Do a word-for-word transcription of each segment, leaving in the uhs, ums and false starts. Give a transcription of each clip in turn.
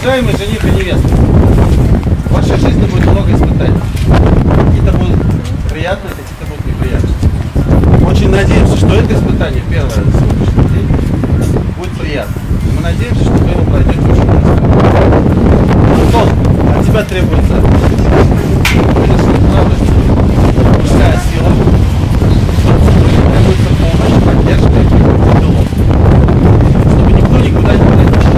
Уважаемые жених и невеста, в вашей жизни будет много испытаний. Какие-то будут приятные, какие-то будут неприятные. Очень надеемся, что это испытание, первое сегодняшний день, будет приятно. Мы надеемся, что вы его пройдете очень быстро. Антон, от тебя требуется мужская сила, требуется помощь, поддержка и пилот. Чтобы никто никуда не полетел.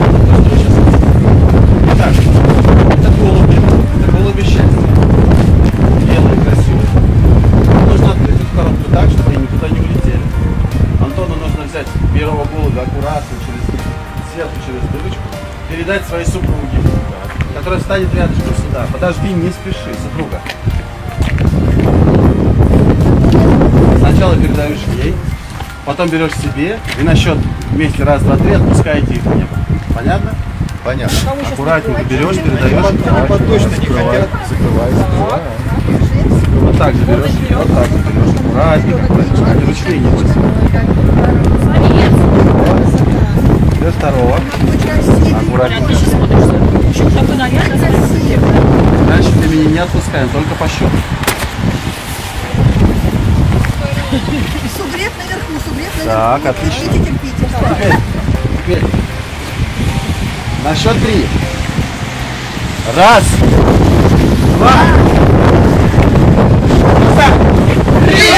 Итак, это голуби, это голуби счастья. Белые, красивые. Нужно открыть эту коробку так, чтобы они никуда не улетели. Антону нужно взять первого голубя аккуратно, через сверху, через дырочку, передать своей супруге, которая станет рядышком сюда. Подожди, не спеши, супруга. Сначала передаешь ей, потом берешь себе и на счет вместе раз, два, три отпускаете их в небо. Понятно? Понятно. Аккуратненько берешь, передаешь. Точно не хотят. Закрывай, закрывай. Вот так же берешь, вот так же берешь. Аккуратненько, аккуратненько. Ручки не бойся. Берешь второго. Аккуратненько. Дальше времени не отпускаем, только по счету. Субред наверху, субред наверху. Так, отлично. Терпите, терпите. Теперь, теперь. На счет три. Раз. Два. Три.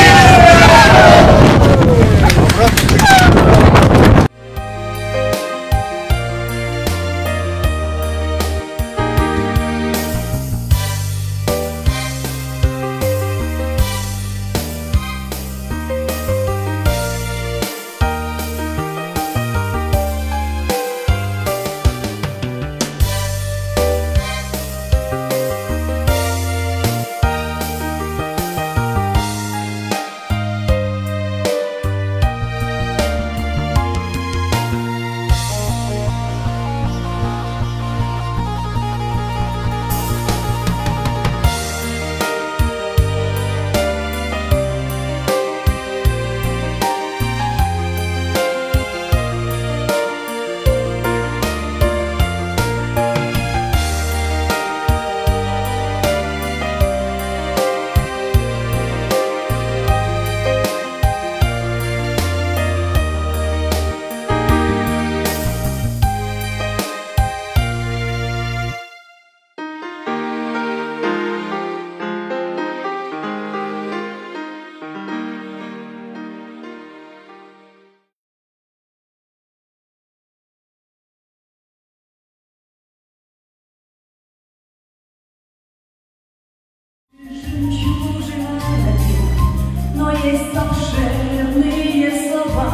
Но есть волшебные слова.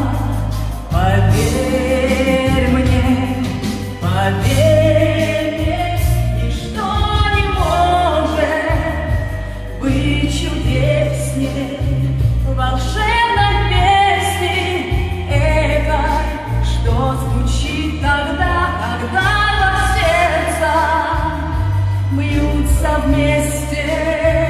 Поверь мне, поверь мне, ничто не может быть чудеснее волшебной песни этой, что звучит тогда, когда два сердца бьются вместе.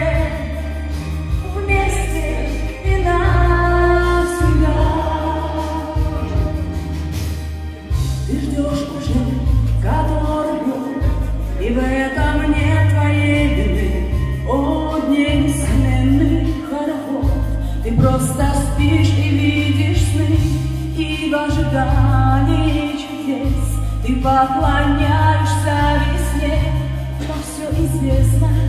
И в этом нет твоей вины, о, несменный хоровод. Ты просто спишь и видишь сны, и в ожидании чудес ты поклоняешься весне, но все известно.